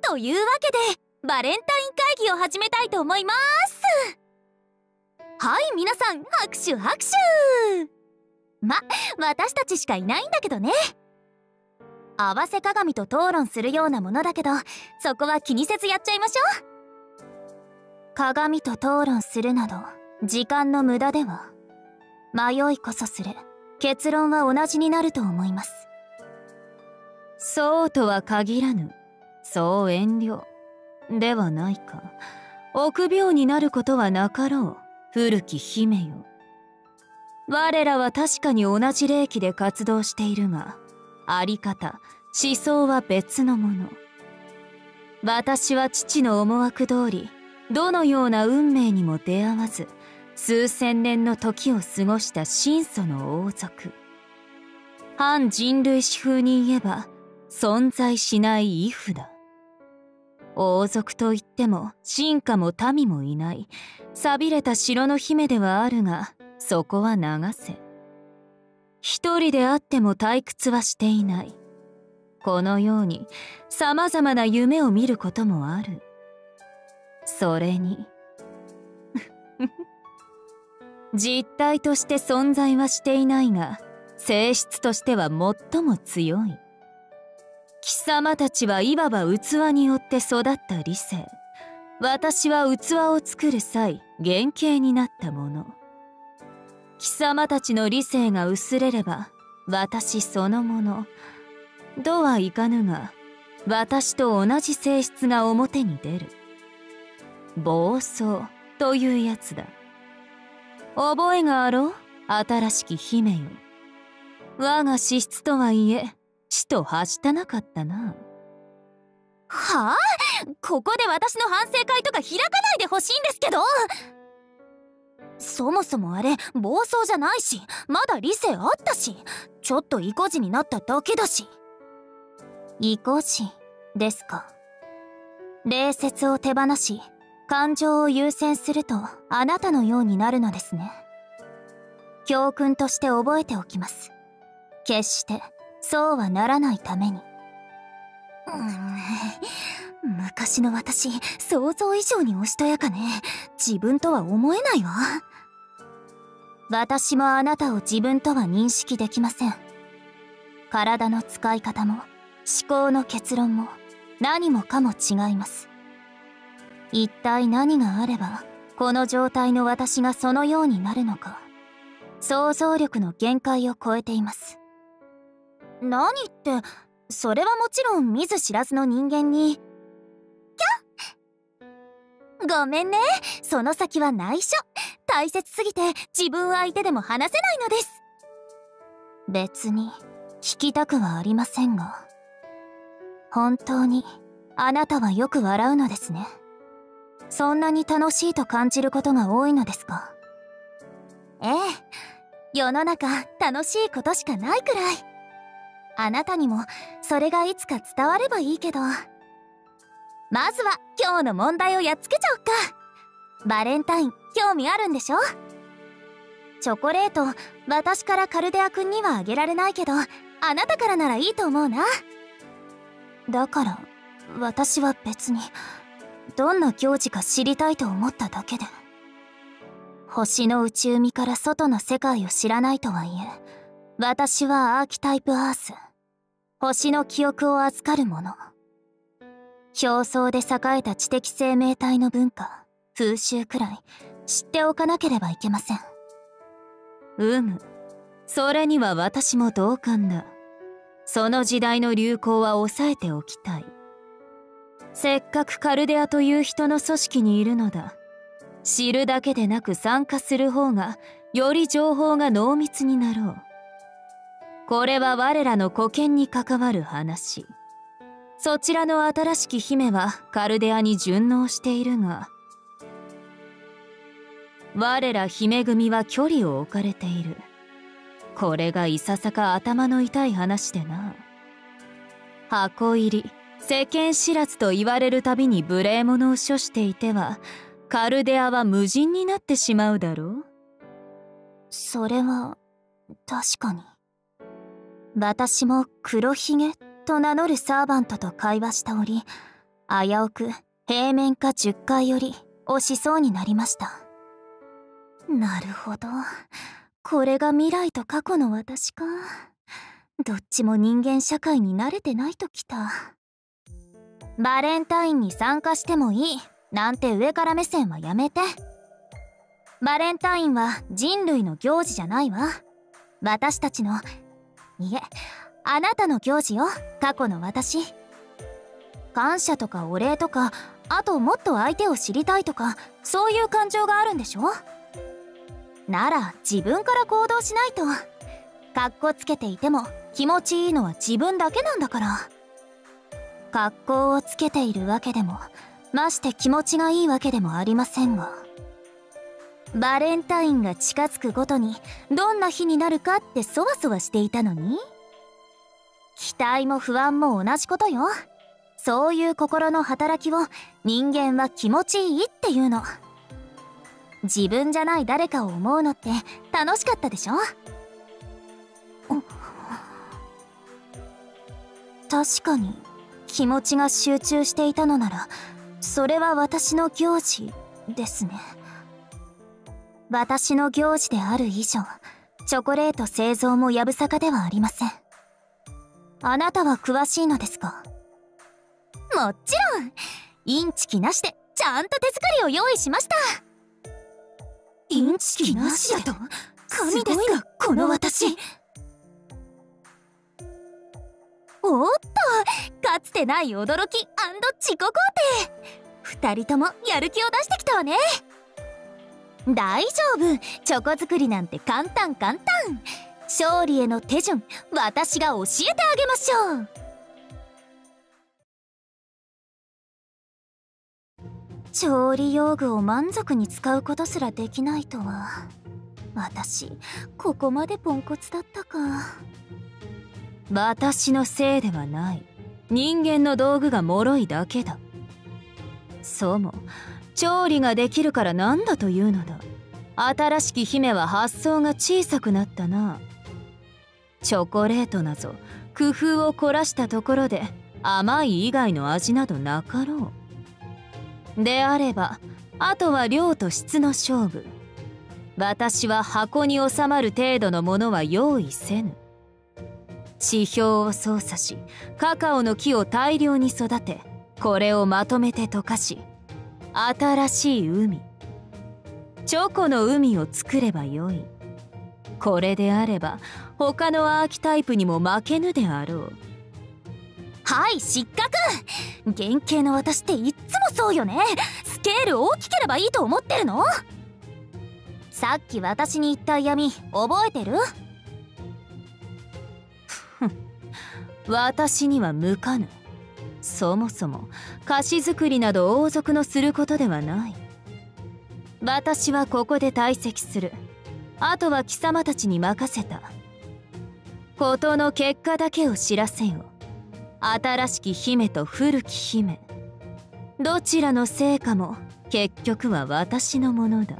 というわけでバレンタイン会議を始めたいと思います。はい、皆さん拍手拍手。私たちしかいないんだけどね。合わせ鏡と討論するようなものだけど、そこは気にせずやっちゃいましょう。鏡と討論するなど時間の無駄では。迷いこそする。結論は同じになると思います。そうとは限らぬ。そう遠慮ではないか。臆病になることはなかろう、古き姫よ。我らは確かに同じ霊気で活動しているが、あり方、思想は別のもの。私は父の思惑通り、どのような運命にも出会わず、数千年の時を過ごした神祖の王族。反人類史風に言えば、存在しない畏怖だ。王族といっても臣下も民もいない、寂れた城の姫ではあるが、そこは流せ。一人であっても退屈はしていない。このように様々な夢を見ることもある。それに実体として存在はしていないが、性質としては最も強い。貴様たちはいわば器によって育った理性。私は器を作る際原型になったもの。貴様たちの理性が薄れれば私そのものとはいかぬが、私と同じ性質が表に出る。暴走というやつだ。覚えがあろう、新しき姫よ。我が資質とはいえ地と発したなかったな。はあ、ここで私の反省会とか開かないでほしいんですけど。そもそもあれ暴走じゃないし、まだ理性あったし、ちょっと意固地になっただけだし。意固地ですか。礼節を手放し感情を優先するとあなたのようになるのですね。教訓として覚えておきます。決してそうはならないために。昔の私、想像以上におしとやかね。自分とは思えないわ。私もあなたを自分とは認識できません。体の使い方も思考の結論も何もかも違います。一体何があればこの状態の私がそのようになるのか、想像力の限界を超えています。何って、それはもちろん見ず知らずの人間に。キャッ、ごめんね、その先は内緒。大切すぎて自分相手でも話せないのです。別に聞きたくはありませんが、本当にあなたはよく笑うのですね。そんなに楽しいと感じることが多いのですか？ええ、世の中楽しいことしかないくらい。あなたにもそれがいつか伝わればいいけど。まずは今日の問題をやっつけちゃおっか。バレンタイン興味あるんでしょ？チョコレート私からカルデア君にはあげられないけど、あなたからならいいと思うな。だから私は別にどんな行事か知りたいと思っただけで。星の内海から外の世界を知らないとはいえ、私はアーキタイプアース、星の記憶を預かる者。表層で栄えた知的生命体の文化、風習くらい知っておかなければいけません。それには私も同感だ。その時代の流行は抑えておきたい。せっかくカルデアという人の組織にいるのだ。知るだけでなく参加する方がより情報が濃密になろう。これは我らの沽券に関わる話。そちらの新しき姫はカルデアに順応しているが、我ら姫組は距離を置かれている。これがいささか頭の痛い話でな。箱入り世間知らずと言われるたびに無礼者を処していては、カルデアは無人になってしまうだろう。それは確かに。私も黒ひげと名乗るサーバントと会話した折、 危うく平面化10階より押しそうになりました。なるほど。これが未来と過去の私か。どっちも人間社会に慣れてないときた。バレンタインに参加してもいいなんて上から目線はやめて。バレンタインは人類の行事じゃないわ。私たちの、いえ、あなたの行事よ、過去の私。感謝とかお礼とか、あともっと相手を知りたいとか、そういう感情があるんでしょ？なら自分から行動しないと。かっこつけていても気持ちいいのは自分だけなんだから。格好をつけているわけでも、まして気持ちがいいわけでもありませんが。バレンタインが近づくごとにどんな日になるかってそわそわしていたのに、期待も不安も同じことよ。そういう心の働きを人間は気持ちいいっていうの。自分じゃない誰かを思うのって楽しかったでしょ？確かに気持ちが集中していたのなら、それは私の行事ですね。私の行事である以上、チョコレート製造もやぶさかではありません。あなたは詳しいのですか？もちろん、インチキなしでちゃんと手作りを用意しました。インチキなしだと？神ですか、この私。おっと、かつてない驚き&自己肯定。二人ともやる気を出してきたわね。大丈夫、チョコ作りなんて簡単簡単。勝利への手順、私が教えてあげましょう。調理用具を満足に使うことすらできないとは。私、ここまでポンコツだったか。私のせいではない。人間の道具が脆いだけだ。そうも、調理ができるからなんだというのだ。新しき姫は発想が小さくなったな。チョコレートなぞ工夫を凝らしたところで甘い以外の味などなかろう。であればあとは量と質の勝負。私は箱に収まる程度のものは用意せぬ。地表を操作しカカオの木を大量に育て、これをまとめて溶かし、新しい海、チョコの海を作ればよい。これであれば他のアーキタイプにも負けぬであろう。はい、失格。原型の私っていっつもそうよね。スケール大きければいいと思ってるの？さっき私に言った嫌味覚えてる？私には向かぬ。そもそも菓子作りなど王族のすることではない。私はここで退席する。あとは貴様たちに任せた。事の結果だけを知らせよ。新しき姫と古き姫、どちらの成果も結局は私のものだ。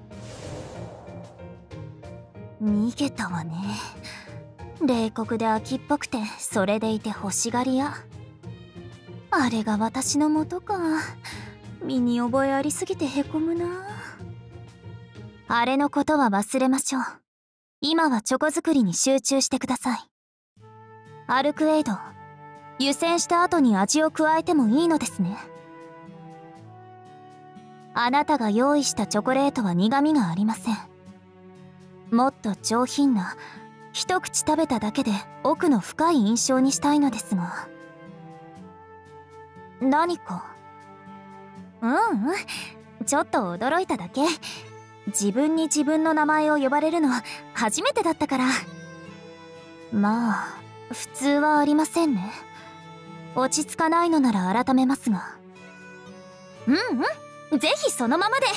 逃げたわね。冷酷で秋っぽくてそれでいて欲しがり屋。あれが私の元か。身に覚えありすぎてへこむな。あれのことは忘れましょう。今はチョコ作りに集中してください。アルクエイド、湯煎した後に味を加えてもいいのですね。あなたが用意したチョコレートは苦味がありません。もっと上品な、一口食べただけで奥の深い印象にしたいのですが。何か？ちょっと驚いただけ。自分に自分の名前を呼ばれるの初めてだったから。まあ普通はありませんね。落ち着かないのなら改めますが。ぜひそのままで。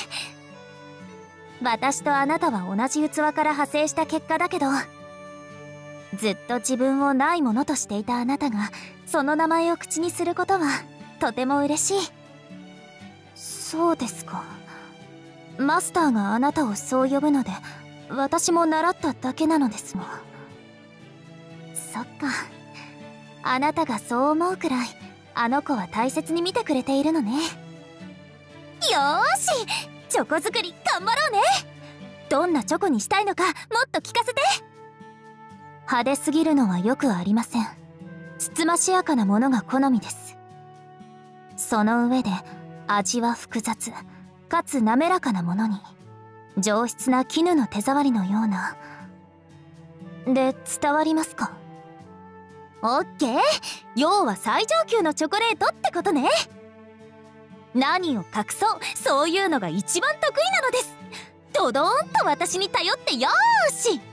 私とあなたは同じ器から派生した結果だけど、ずっと自分をないものとしていたあなたがその名前を口にすることはとても嬉しい。そうですか。マスターがあなたをそう呼ぶので私も習っただけなのですが。そっか、あなたがそう思うくらいあの子は大切に見てくれているのね。よーし、チョコ作り頑張ろうね。どんなチョコにしたいのかもっと聞かせて。派手すぎるのはよくありません。つつましやかなものが好みです。その上で味は複雑かつ滑らかなものに、上質な絹の手触りのような。で伝わりますか？オッケー、要は最上級のチョコレートってことね。何を隠そう、そういうのが一番得意なのです。ドドーンと私に頼ってよーし。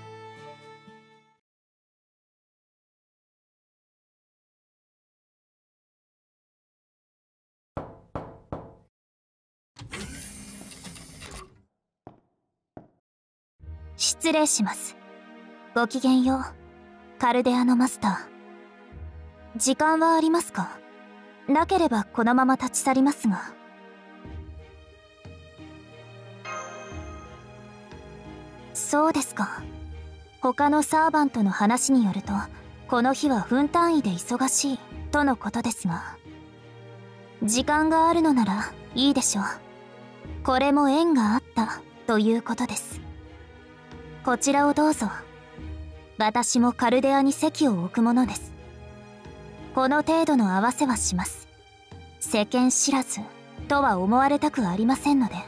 失礼します。ごきげんよう、カルデアのマスター。時間はありますか？なければこのまま立ち去りますが。そうですか。他のサーバントの話によると、この日は分単位で忙しいとのことですが、時間があるのならいいでしょう。これも縁があったということです。こちらをどうぞ。私もカルデアに席を置くものです。この程度の合わせはします。世間知らずとは思われたくありませんので。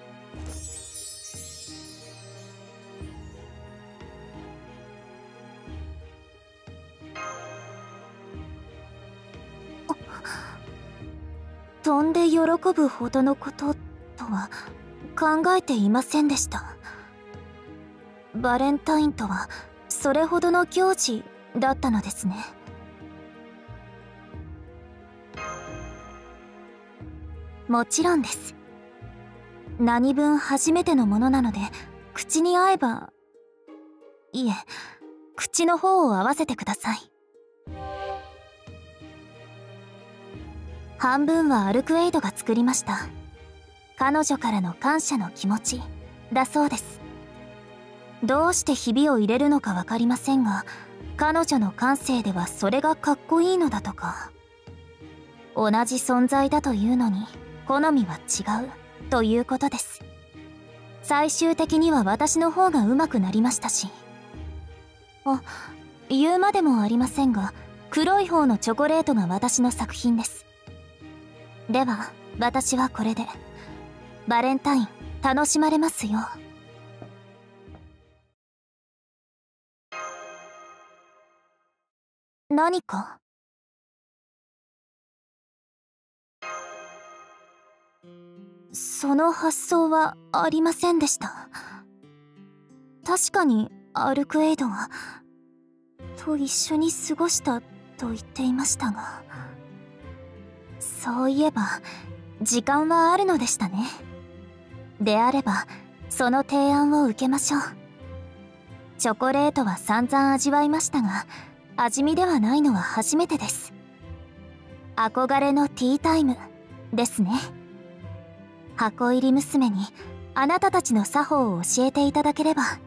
飛んで喜ぶほどのこととは考えていませんでした。バレンタインとはそれほどの行事だったのですね。もちろんです。何分初めてのものなので、口に合えば、いえ、口の方を合わせてください。半分はアルクエイドが作りました。彼女からの感謝の気持ちだそうです。どうしてひびを入れるのか分かりませんが、彼女の感性ではそれがかっこいいのだとか。同じ存在だというのに好みは違うということです。最終的には私の方が上手くなりましたし。あ、言うまでもありませんが、黒い方のチョコレートが私の作品です。では私はこれでバレンタイン楽しまれますよ。何か？その発想はありませんでした。確かにアルクエイドはと一緒に過ごしたと言っていましたが、そういえば時間はあるのでしたね。であればその提案を受けましょう。チョコレートは散々味わいましたが、味見ではないのは初めてです。憧れのティータイムですね。箱入り娘にあなたたちの作法を教えていただければ